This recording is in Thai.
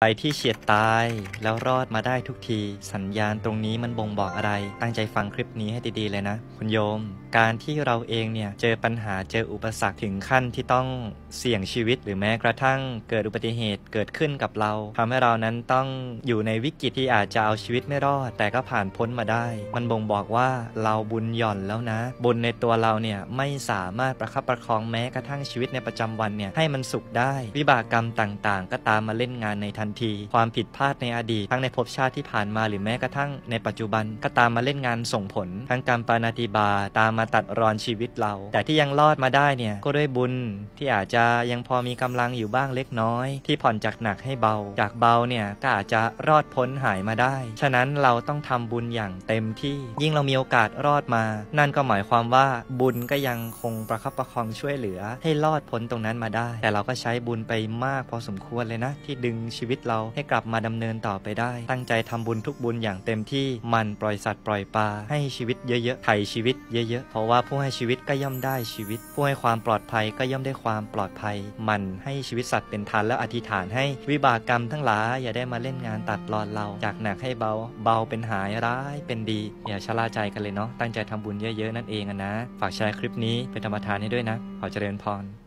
ไปที่เฉียดตายแล้วรอดมาได้ทุกทีสัญญาณตรงนี้มันบ่งบอกอะไรตั้งใจฟังคลิปนี้ให้ดีๆเลยนะคุณโยมการที่เราเองเนี่ยเจอปัญหาเจออุปสรรคถึงขั้นที่ต้องเสี่ยงชีวิตหรือแม้กระทั่งเกิดอุบัติเหตุเกิดขึ้นกับเราทำให้เรานั้นต้องอยู่ในวิกฤตที่อาจจะเอาชีวิตไม่รอดแต่ก็ผ่านพ้นมาได้มันบ่งบอกว่าเราบุญหย่อนแล้วนะบุญในตัวเราเนี่ยไม่สามารถประคับประคองแม้กระทั่งชีวิตในประจำวันเนี่ยให้มันสุขได้วิบากกรรมต่างๆก็ตามมาเล่นงานในทันทีความผิดพลาดในอดีตทั้งในภพชาติที่ผ่านมาหรือแม้กระทั่งในปัจจุบันก็ตามมาเล่นงานส่งผลทั้งกรรมปาณาติบาตามมาตัดรอนชีวิตเราแต่ที่ยังรอดมาได้เนี่ยก็ด้วยบุญที่อาจจะยังพอมีกำลังอยู่บ้างเล็กน้อยที่ผ่อนจากหนักให้เบาจากเบาเนี่ยก็อาจจะรอดพ้นหายมาได้ฉะนั้นเราต้องทำบุญอย่างเต็มที่ยิ่งเรามีโอกาสรอดมานั่นก็หมายความว่าบุญก็ยังคงประคับประคองช่วยเหลือให้รอดพ้นตรงนั้นมาได้แต่เราก็ใช้บุญไปมากพอสมควรเลยนะที่ดึงชีวิตเราให้กลับมาดำเนินต่อไปได้ตั้งใจทำบุญทุกบุญอย่างเต็มที่มันปล่อยสัตว์ปล่อยปลาให้ชีวิตเยอะๆไถ่ชีวิตเยอะๆเพราะว่าผู้ให้ชีวิตก็ย่อมได้ชีวิตผู้ให้ความปลอดภัยก็ย่อมได้ความปลอดภัยมันให้ชีวิตสัตว์เป็นทานแล้วอธิษฐานให้วิบากกรรมทั้งหลายอย่าได้มาเล่นงานตัดรอนเราจากหนักให้เบาเบาเป็นหายร้ายเป็นดีอย่าชะล่าใจกันเลยเนาะตั้งใจทำบุญเยอะๆนั่นเองนะฝากแชร์คลิปนี้เป็นธรรมทานให้ด้วยนะขอเจริญพร